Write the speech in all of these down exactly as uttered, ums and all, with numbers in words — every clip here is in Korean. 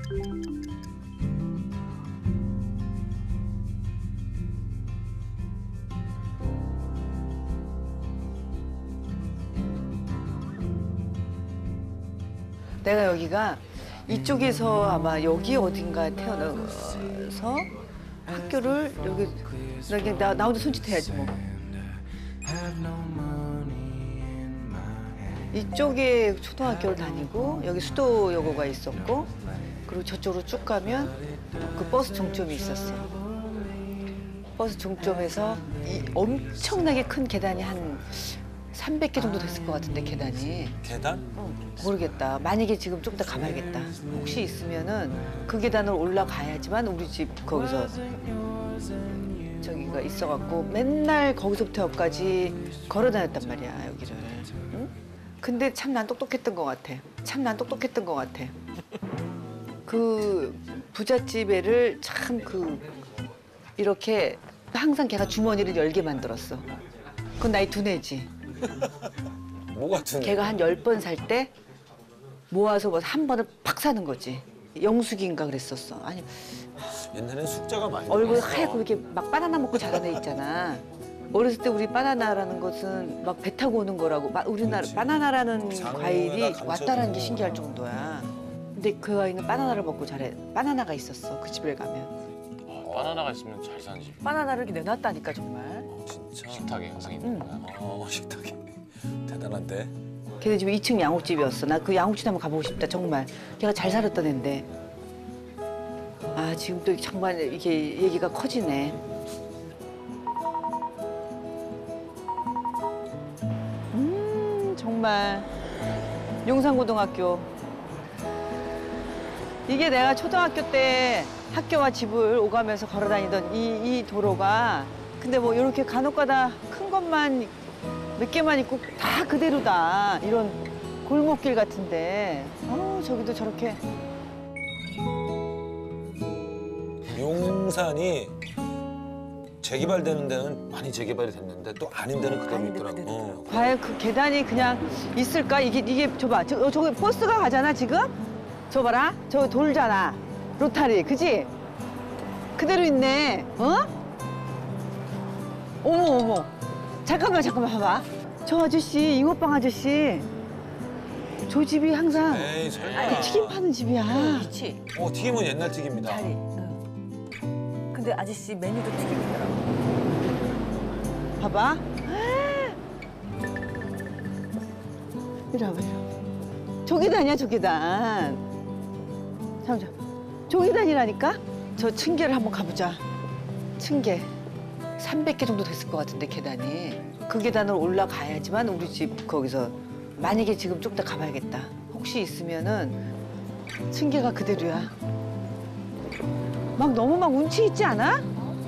내가 여기가 이쪽에서 아마 여기 어딘가 태어나서 학교를 여기 나 그냥 나, 나 혼자 손짓해야지 뭐. 이쪽에 초등학교를 다니고 여기 수도여고가 있었고 그리고 저쪽으로 쭉 가면 그 버스 종점이 있었어요. 버스 종점에서 이 엄청나게 큰 계단이 한 삼백 개 정도 됐을 것 같은데 계단이. 계단? 어, 모르겠다. 만약에 지금 좀 더 가봐야겠다. 혹시 있으면은 그 계단을 올라가야지만 우리 집 거기서 저기가 있어갖고 맨날 거기서부터 여기까지 걸어 다녔단 말이야 여기를. 응? 근데 참 난 똑똑했던 것 같아. 참 난 똑똑했던 것 같아. 그 부잣집 애를 참 그 이렇게 항상 걔가 주머니를 열게 만들었어. 그건 나이 두뇌지. 뭐가 두뇌? 걔가 한 열 번 살 때 모아서 뭐 한 번을 팍 사는 거지. 영숙인가 그랬었어. 아니 옛날엔 숙자가 많이 얼굴 나왔어. 하얗고 이렇게 막 바나나 먹고 자란 애 있잖아. 어렸을 때 우리 바나나라는 것은 막 배 타고 오는 거라고. 마- 우리나라 그렇지. 바나나라는 장어에다 과일이 감춰주는 왔다라는 게 거. 신기할 정도야. 근데 그 아이는 바나나를 먹고 자래. 바나나가 있었어 그 집에 가면. 바나나가 있으면 잘 사는 집. 바나나를 이렇게 내놨다니까 정말. 어, 진짜. 식탁에 항상 있는 응. 거야. 어, 식탁에. 대단한데? 걔네 집이 이 층 양옥집이었어. 나 그 양옥집 한번 가보고 싶다 정말. 걔가 잘 살았던 애인데. 아 지금 또 정말 이게 얘기가 커지네. 음 정말 용산고등학교. 이게 내가 초등학교 때 학교와 집을 오가면서 걸어 다니던 이, 이 도로가 근데 뭐 이렇게 간혹가다 큰 것만 몇 개만 있고 다 그대로다. 이런 골목길 같은데. 어 저기도 저렇게. 용산이 재개발되는 데는 많이 재개발이 됐는데 또 아닌 데는 그대로 아닌 데 있더라고. 그대로 어. 과연 그 계단이 그냥 있을까? 이게 이게 저봐. 저 저기 버스가 가잖아 지금. 저 봐라. 저 돌잖아. 로타리. 그지? 그대로 있네. 어? 어머 어머. 잠깐만 잠깐만 봐봐. 저 아저씨 잉어빵 아저씨. 저 집이 항상 에이 설마. 그 튀김 파는 집이야. 그렇지. 어 튀김은 옛날 튀김이다. 자리. 응. 근데 아저씨 메뉴도 튀김이더라고. 봐봐. 이리 와봐, 이리 와봐. 저 계단이야, 저 계단. 잠깐만, 저 계단이라니까? 저 층계를 한번 가보자. 층계. 삼백 개 정도 됐을 것 같은데, 계단이. 그 계단을 올라가야지만 우리 집 거기서. 만약에 지금 좀 더 가봐야겠다. 혹시 있으면은 층계가 그대로야. 막 너무 막 운치 있지 않아?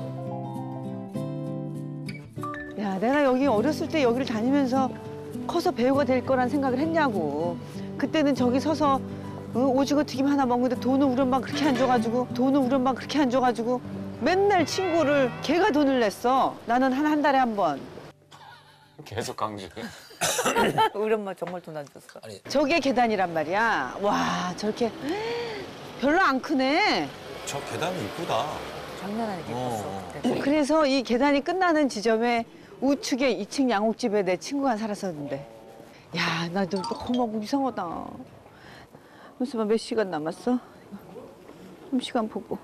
야, 내가 여기 어렸을 때 여기를 다니면서 커서 배우가 될 거란 생각을 했냐고. 그때는 저기 서서 어, 오징어 튀김 하나 먹는데 돈을 우리 엄마 그렇게 안 줘가지고 돈을 우리 엄마 그렇게 안 줘가지고 맨날 친구를 걔가 돈을 냈어. 나는 한 한 달에 한 번. 계속 강조. 우리 엄마 정말 돈 안 줬어. 아니 저게 계단이란 말이야. 와 저렇게 별로 안 크네. 저 계단이 이쁘다. 장난 아니게 어. 컸어. 그때. 그래서 이 계단이 끝나는 지점에 우측에 이 층 양옥집에 내 친구가 살았었는데. 야, 나 좀 너무 이상하다. 무슨 몇 시간 남았어? 한 시간 보고.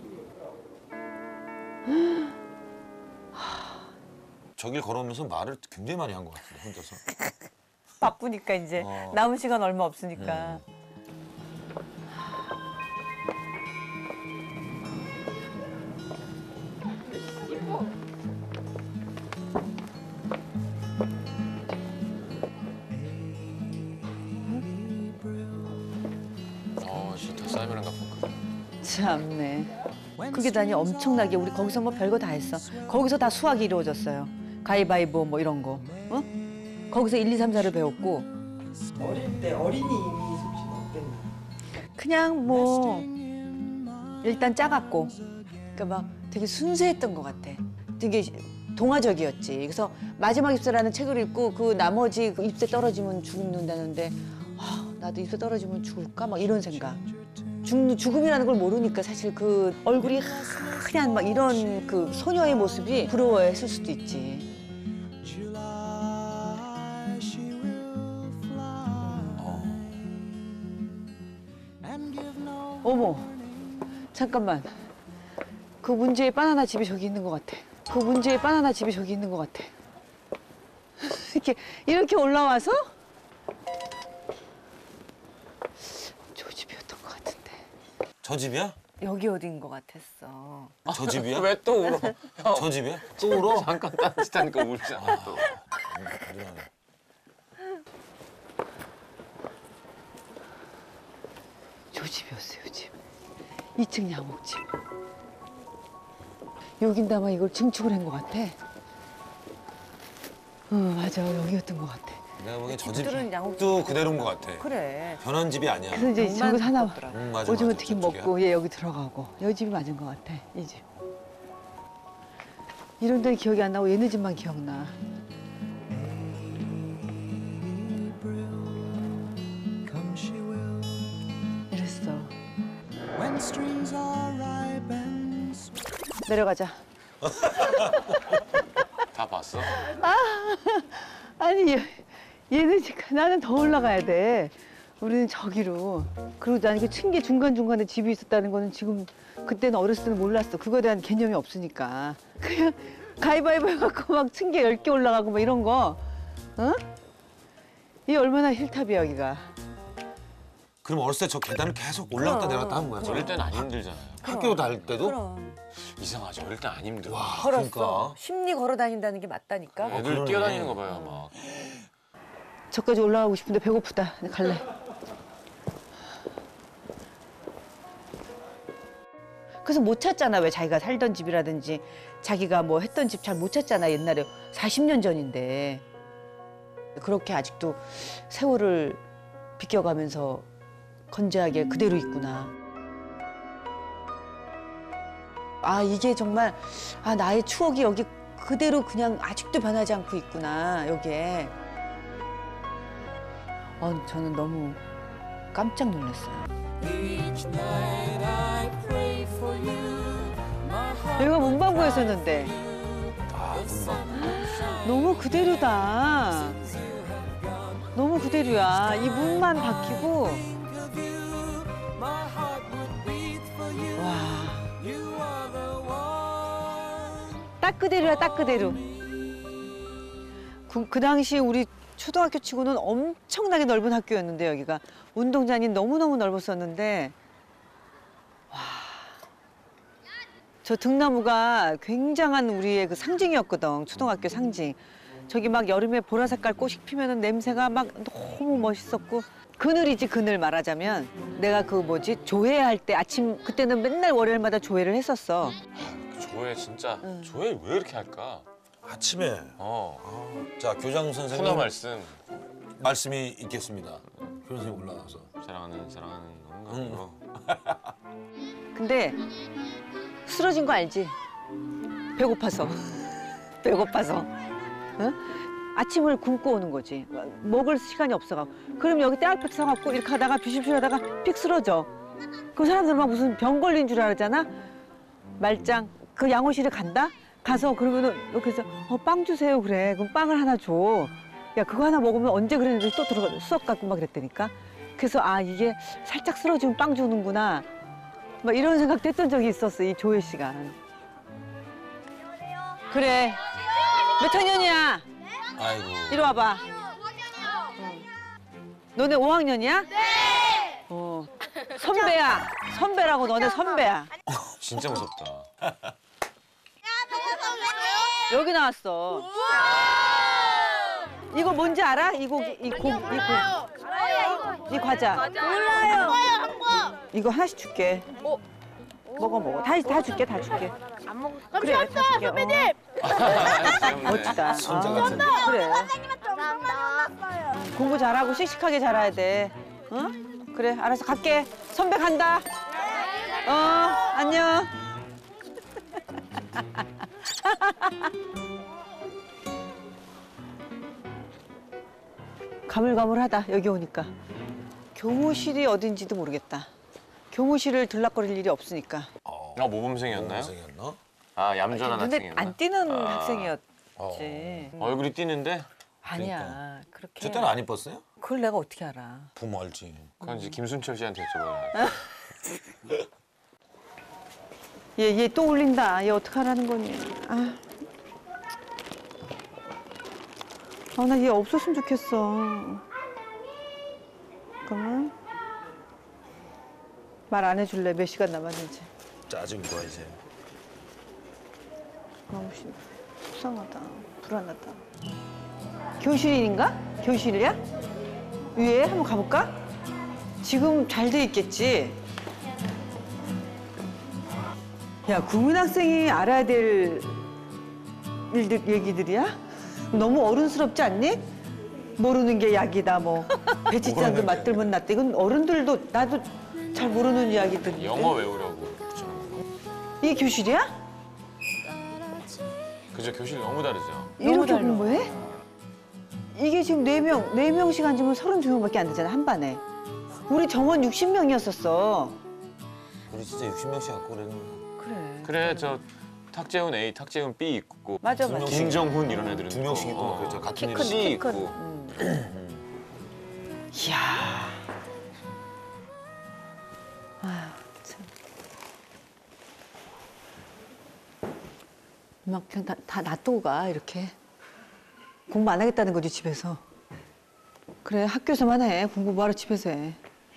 저길 걸어오면서 말을 굉장히 많이 한 것 같은데 혼자서. 바쁘니까 이제 어. 남은 시간 얼마 없으니까. 어, 진짜 사이먼 가펑크. 참네. 그 계단이 엄청나게 우리 거기서 뭐 별거 다 했어. 거기서 다 수학이 이루어졌어요. 가위바위보 뭐 이런 거. 어? 거기서 일, 이, 삼, 사를 배웠고. 어릴 때 어린이 이미 솜씨는 어땠나? 그냥 뭐 일단 작았고 그러니까 막 되게 순수했던 것 같아. 되게 동화적이었지. 그래서 마지막 입새라는 책을 읽고 그 나머지 그 입새 떨어지면 죽는다는데 아, 나도 입새 떨어지면 죽을까? 막 이런 생각. 죽, 죽음이라는 걸 모르니까 사실 그 얼굴이 하얀 막 이런 그 소녀의 모습이 부러워했을 수도 있지. 어머, 잠깐만. 그 문제의 바나나 집이 저기 있는 것 같아. 그 문제의 바나나 집이 저기 있는 것 같아. 이렇게 이렇게 올라와서 저 집이었던 것 같은데. 저 집이야? 여기 어딘 것 같았어. 저 집이야? 왜 또 울어? 형, 저 집이야? 또 울어? 잠깐 딴짓하니까 울잖아 또. 누나네. 저 집이었어요, 집. 이 층 양옥집. 여긴 아마 이걸 증축을 한 것 같아. 어, 맞아. 여기였던 것 같아. 내가 보기엔 저 집들은 양옥 집도 그대로인 것 같아. 그래. 변한 집이 아니야. 그래서 이제 정말 저기서 하나 가깝더라. 응, 맞아, 오징어 맞아. 튀김 저쪽이야. 먹고 얘 여기 들어가고 여기 집이 맞은 것 같아, 이 집. 이런 데는 기억이 안 나고 얘네 집만 기억나. 이랬어. 내려가자. 다 봤어? 아니, 얘- 얘는 지금 나는 더 올라가야 돼. 우리는 저기로. 그리고 나는 그 층계 중간중간에 집이 있었다는 거는 지금 그때는 어렸을 때는 몰랐어. 그거에 대한 개념이 없으니까. 그냥 가위바위보 해갖고 막 층계 열 개 올라가고 막 이런 거. 어? 이 얼마나 힐탑이야, 여기가. 그럼 어렸을 때 저 계단을 계속 올라갔다 그럼. 내려갔다 한 거야? 어릴 때는 안 힘들잖아요. 학교 다닐 때도? 그럼. 이상하지. 어릴 땐 안 힘들어. 와, 걸었어. 그러니까. 심리 걸어 다닌다는 게 맞다니까. 애들 그러네. 뛰어다니는 거 봐요 막. 저까지 올라가고 싶은데 배고프다. 갈래. 그래서 못 찾잖아. 왜 자기가 살던 집이라든지 자기가 뭐 했던 집 잘 못 찾잖아. 옛날에 사십 년 전인데. 그렇게 아직도 세월을 비껴가면서 건재하게 그대로 있구나. 아, 이게 정말 아, 나의 추억이 여기 그대로 그냥 아직도 변하지 않고 있구나. 여기에. 어, 저는 너무 깜짝 놀랐어요. 여기가 문방구였었는데 아, 문방. 너무 그대로다. 너무 그대로야. 이 문만 바뀌고. 와. 딱 그대로야, 딱 그대로. 그, 그 당시 우리 초등학교 치고는 엄청나게 넓은 학교였는데 여기가 운동장이 너무너무 넓었었는데 와. 저 등나무가 굉장한 우리의 그 상징이었거든. 초등학교 상징. 저기 막 여름에 보라 색깔 꽃이 피면은 냄새가 막 너무 멋있었고 그늘이지 그늘 말하자면 내가 그 뭐지 조회할 때 아침 그때는 맨날 월요일마다 조회를 했었어. 그 조회 진짜 응. 조회 왜 이렇게 할까? 아침에. 어. 아, 자, 교장 선생님. 코너 말씀. 말씀이 있겠습니다. 교장 선생님 올라와서. 사랑하는 사랑하는 건가? 응. 이거. 근데 쓰러진 거 알지? 배고파서. 배고파서. 응? 아침을 굶고 오는 거지. 먹을 시간이 없어가지고. 그럼 여기 때 앞에 서갖고 이렇게 하다가 비실비실 하다가 픽 쓰러져. 그 사람들 막 무슨 병 걸린 줄 알았잖아. 말짱. 그 양호실에 간다? 가서 그러면은 이렇게 해서 어, 빵 주세요 그래. 그럼 빵을 하나 줘. 야 그거 하나 먹으면 언제 그랬는데 또 들어가 수업 갖고 막 그랬다니까. 그래서 아 이게 살짝 쓰러지면 빵 주는구나. 막 이런 생각도 했던 적이 있었어 이 조회 시간. 그래. 몇 학년이야? 아이고. 이리 와봐. 응. 너네 오 학년이야? 네. 어. 선배야. 선배라고 너네 선배야. 진짜 무섭다. 여기 나왔어. 이거 뭔지 알아? 이 고기, 이 고, 이 고, 이 과자. 몰라요. 이거 하나씩 줄게. 먹어 먹어. 다, 다 줄게, 다 줄게. 안 먹을 그래, 다 줄게. 선배님. 어. 멋지다. 손자 어. 같은데. 그래. 선생님한테 엄청 많이 혼났어요. 공부 잘하고 씩씩하게 잘해야 돼. 어? 그래, 알았어. 갈게. 선배 간다. 어, 안녕. 가물가물하다, 여기 오니까. 교무실이 어딘지도 모르겠다. 교무실을 들락거릴 일이 없으니까. 어, 아 모범생이었나요? 모범생이었나? 아 얌전한 눈에 학생이었나? 안 띄는 아. 학생이었지. 어. 얼굴이 띄는데 아니야. 그렇게. 저 때는 안 이뻤어요? 그걸 내가 어떻게 알아? 부모 알지. 그건 이제 김순철 씨한테 여쭤봐야 얘 얘 또 울린다. 얘 어떻게 하라는 거니? 아. 아, 나 얘 없었으면 좋겠어. 잠깐만. 말 안 해줄래? 몇 시간 남았는지. 짜증 거야 이제. 너무 심- 속상하다. 불안하다. 교실인가? 교실이야? 위에 한번 가볼까? 지금 잘 돼 있겠지? 야, 국민학생이 알아야 될 일들, 얘기들이야? 너무 어른스럽지 않니? 모르는 게 약이다, 뭐. 배치장도 맞들면 낫다. 이건 어른들도, 나도 잘 모르는 이야기들인데. 영어 외우려고 그렇죠. 이게 교실이야? 그죠 교실 너무 다르죠. 이렇게 달라. 공부해? 이게 지금 네명네 명씩 앉으면 서른두 명밖에 안 되잖아, 한 반에. 우리 정원 육십 명이었었어. 우리 진짜 육십 명씩 갖고 그랬는데. 그래. 그래 저 탁재훈 A, 탁재훈 B 있고 맞아, 두 맞아. 명씩. 김정훈 이런 애들은 두 명씩 있고 어. 그렇죠. 같은 키 이름. 큰, C 키 큰. 있고. 음. 이야. 아, 참. 막 그냥 다, 다 놔두고 가, 이렇게. 공부 안 하겠다는 거지, 집에서. 그래, 학교에서만 해. 공부 뭐하러 집에서 해.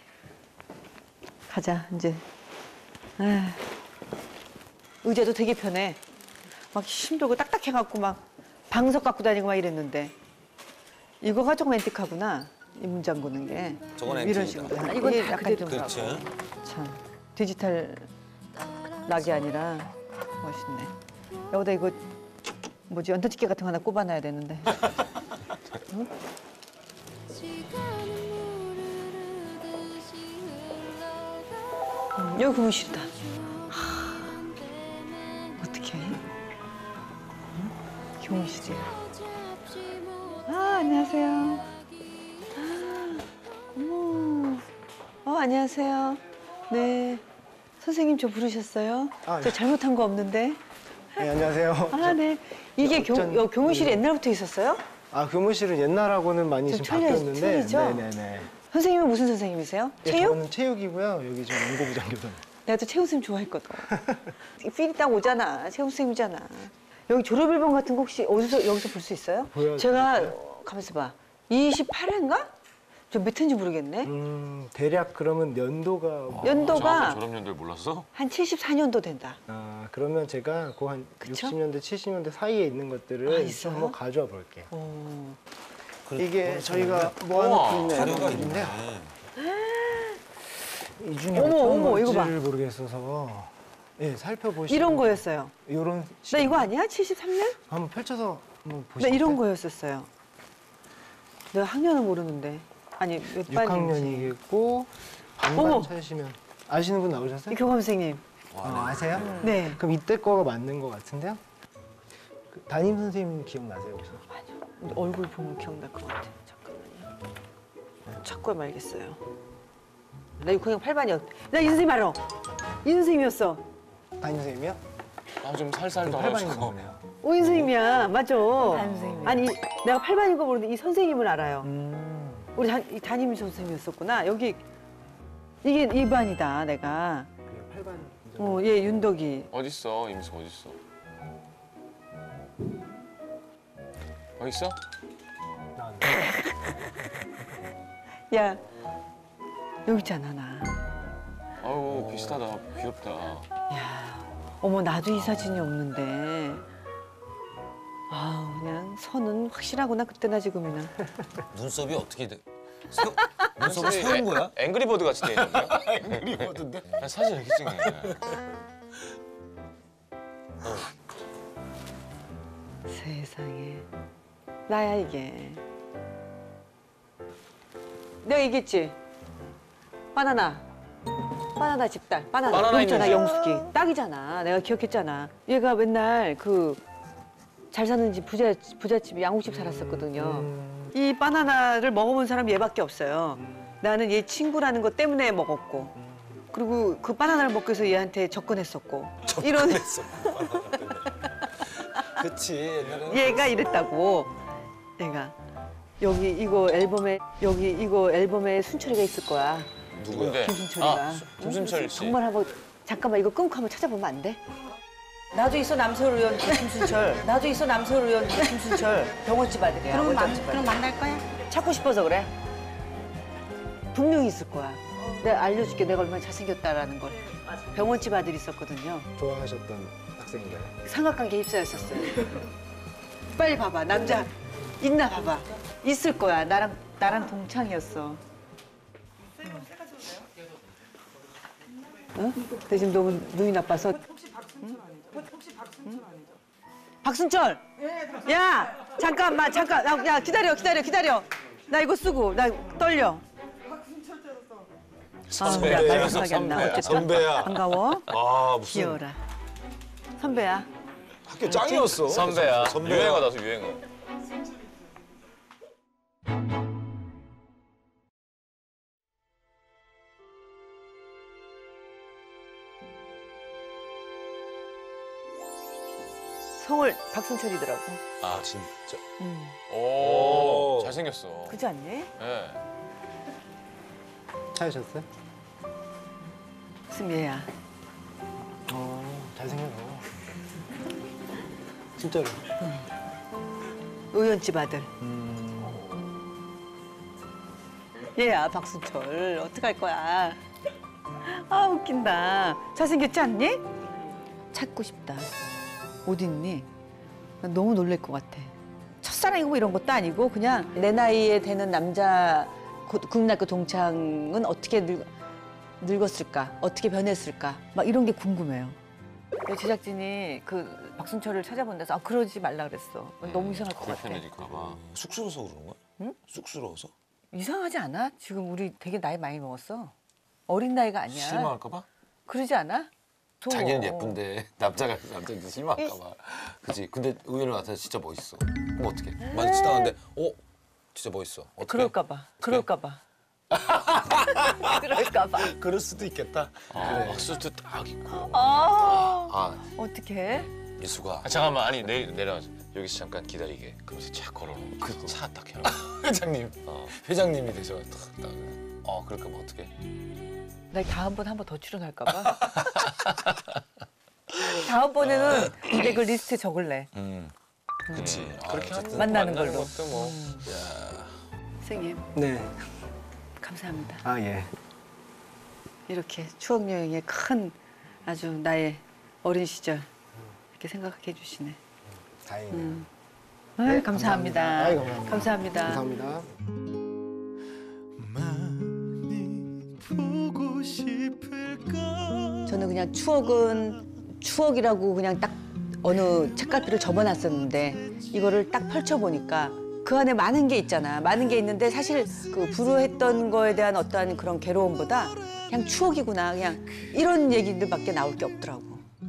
가자, 이제. 에휴. 의자도 되게 편해. 막 힘들고 딱딱해갖고 막 방석 갖고 다니고 막 이랬는데. 이거가 조금 앤틱하구나. 이 문장 고는 게. 저건 이런 앤틱이다. 식으로. 이건 이게 다 약간 그대로. 좀 그렇지. 참 디지털 락이 아니라 멋있네. 여기다 이거 뭐지 연탄집게 같은 거 하나 꼽아놔야 되는데. 응? 음, 여기 교무실이다. 하, 어떻게? 응? 교무실이야. 아 안녕하세요. 아, 어머. 어 안녕하세요. 네. 선생님 저 부르셨어요? 아, 저 네. 잘못한 거 없는데. 네, 안녕하세요. 아 네. 이게 교, 어쩐- 여, 교무실이 네. 옛날부터 있었어요? 아, 교무실은 옛날하고는 많이 좀 좀 틀려- 바뀌었는데. 틀리죠? 네네네. 선생님은 무슨 선생님이세요? 예, 체육? 저는 체육이고요. 여기 저 연고부장교사. 내가 또 체육 선생님 좋아했거든. 필이 딱 오잖아. 체육 선생님이잖아. 여기 졸업 앨범 같은 거 혹시 어디서 여기서 볼 수 있어요? 보여드릴까요? 제가 어, 가만있어 봐. 이십팔 회인가? 저 몇 회인지 모르겠네. 음, 대략 그러면 연도가. 연도가 정확한 졸업 연도를 몰랐어? 한 칠십사 년도 된다. 아, 그러면 제가 그 한 그쵸? 육십 년대, 칠십 년대 사이에 있는 것들을 아, 좀 있어요? 한번 가져와 볼게요. 오. 이게 저희가 우와, 모아놓고 있는 자료가 앨범인데요. 있네. 이 중에 어머, 어떤 어머, 이거 봐. 건지를 모르겠어서 예, 살펴보시면 이런 거였어요. 이런 나 이거 아니야? 칠십삼 년? 한번 펼쳐서 한번 나 보실까요? 이런 거였었어요. 내가 학년은 모르는데. 아니, 몇 육 반인지. 학년이겠고 반반 어머. 찾으시면 아시는 분 나오셨어요? 이 교감 선생님. 아, 아세요? 네. 그럼 이때 거가 맞는 것 같은데요? 그 담임 선생님 기억나세요 혹시? 얼굴 보면 기억날 것 같아. 잠깐만요. 찾고 말겠어요. 나 육 학년 팔 반이었. 나 이 선생님 알아. 이 선생님이었어. 담임 선생님이요? 아 좀 살살 팔 반인 덜어주고. 거네요. 오, 이 선생님이야. 맞아. 담임 선생님. 아니, 내가 팔 반인 거 모르는데 이 선생님을 알아요. 음, 우리 단, 이 담임 선생님이었었구나. 여기 이게 이 반이다, 내가. 그래요. 팔 반. 어, 얘 윤덕이. 어딨어 임수 어딨어? 어디 있어? 나왔네. 야, 여기 있잖아, 나. 아유 비슷하다 귀엽다. 야, 어머 나도 이 사진이 없는데. 아, 그냥 선은 확실하구나 그때나 지금이나. 눈썹이 어떻게 돼? 세우, 눈썹을 세운 거야? 앵그리버드 같이 돼 있는데요? 앵그리버드인데? 나 사진 이렇게 찍네. 세상에. 나야 이게. 내가 얘기했지. 바나나. 바나나 집딸. 바나나. 바나나 여기 있잖아, 있는 영숙이. 딱이잖아. 내가 기억했잖아. 얘가 맨날 그 잘 사는 집 부자 부잣집 양옥집 살았었거든요. 음, 이 바나나를 먹어본 사람 얘밖에 없어요. 나는 얘 친구라는 것 때문에 먹었고. 그리고 그 바나나를 먹기 위해서 얘한테 접근했었고. 이런 접근했어. 그치 옛날에는. 얘가 이랬다고. 얘가 여기 이거 앨범에 여기 이거 앨범에 순철이가 있을 거야. 누군데? 김순철이가. 아, 김순철 씨. 정말 한번 잠깐만 이거 끊고 한번 찾아보면 안 돼? 나도 있어 남서울 의원 김순철. 나도 있어 남서울 의원 김순철. 병원집 아들이야. 그럼 만, 월장집 아들. 그럼 만날 거야? 찾고 싶어서 그래. 분명히 있을 거야. 내가 알려줄게 내가 얼마나 잘생겼다라는 걸. 병원집 아들이 있었거든요. 좋아하셨던 학생인가요? 삼각관계 입사했었어요. 빨리 봐봐 남자 있나 봐봐. 있을 거야. 나랑 나랑 동창이었어. 응? 근데 지금 너무 눈이 나빠서. 혹시 박순철 아니죠? 혹시 박순철 아니죠? 박순철. 야 잠깐만 잠깐 야, 야 기다려 기다려 기다려. 나 이거 쓰고 나 떨려. 선배야. 아, 말 생각이 안 나. 선배야. 어쨌든 선배야. 반가워. 아 무슨 귀여워라. 선배야. 학교 짱이었어. 선배야. 선배야. 유행어 나서 유행어. 성을 박순철이더라고. 아 진짜. 음. 오, 오. 잘생겼어. 그지 않니? 예. 찾으셨어요? 승미야. 어, 잘생겼어. 진짜로. 의원집 아들. 음, 얘야 박순철. 어떡할 거야. 아 웃긴다. 잘생겼지 않니? 찾고 싶다. 어디 있니? 나 너무 놀랄 것 같아. 첫사랑이고 뭐 이런 것도 아니고 그냥 내 나이에 되는 남자 고- 국민학교 동창은 어떻게 늙, 늙었을까? 어떻게 변했을까? 막 이런 게 궁금해요. 제작진이 그 박순철을 찾아본다서 아 그러지 말라 그랬어. 너무 이상할 것 같아. 불편해질까 봐. 쑥스러워서 그런 거야? 응? 쑥스러워서? 이상하지 않아? 지금 우리 되게 나이 많이 먹었어. 어린 나이가 아니야. 실망할까 봐? 그러지 않아? 좋아. 자기는 예쁜데 남자가 남자한테 실망할까 봐. 그치. 근데 의외로 나타나 진짜 멋있어. 그럼 어떡해? 마주치다 하는데 어? 진짜 멋있어. 어떡해? 그럴까 봐. 그럴까 봐. 그럴까 봐. 그럴 수도 있겠다. 아, 박수도 딱 있고. 아, 아 어떡해? 미수가 아, 잠깐만, 아니 내일 내려 여기서 잠깐 기다리게. 그러면서 차 걸어놓고 그 차 딱 해놓고. 회장님 어. 회장님이 되셔. 딱, 딱. 어 그럴까 봐 어떡해? 나 다음번 한 번 더 출연할까 봐. 다음번에는 내 그 리스트에 적을래. 음. 그치. 음, 아, 그렇게 어쨌든 만나는 만나는 걸로. 것도 뭐. 선생님 네. 감사합니다. 아, 예. 이렇게 추억 여행의 큰 아주 나의 어린 시절 이렇게 생각해 주시네. 다행이네요. 음. 아유, 감사합니다. 아이, 감사합니다. 감사합니다. 감사합니다. 저는 그냥 추억은 추억이라고 그냥 딱 어느 책가들을 접어놨었는데 이거를 딱 펼쳐보니까 그 안에 많은 게 있잖아. 많은 게 있는데 사실 그 불우했던 거에 대한 어떠한 그런 괴로움보다 그냥 추억이구나. 그냥 이런 얘기들밖에 나올 게 없더라고.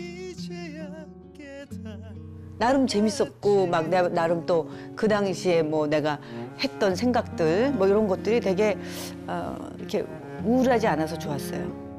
나름 재밌었고 막 내가 나름 또 그 당시에 뭐 내가 했던 생각들 뭐 이런 것들이 되게 어, 이렇게 우울하지 않아서 좋았어요.